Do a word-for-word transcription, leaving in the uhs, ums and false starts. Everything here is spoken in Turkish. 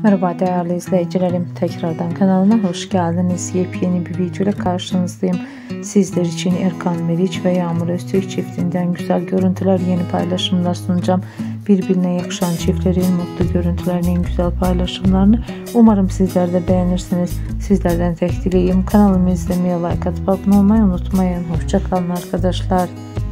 Merhaba değerli izleyicilerim, tekrardan kanalıma hoş geldiniz. Yepyeni bir video ile karşınızdayım. Sizler için Erkan Meriç ve Yağmur Öztürk çiftinden güzel görüntüler, yeni paylaşımlar sunacağım. Birbirine yakışan çiftlerin mutlu görüntülerinin güzel paylaşımlarını umarım sizler de beğenirsiniz. Sizlerden tek dileğim kanalımı izlemeye, like atıp abone olmayı unutmayın. Hoşça kalın arkadaşlar.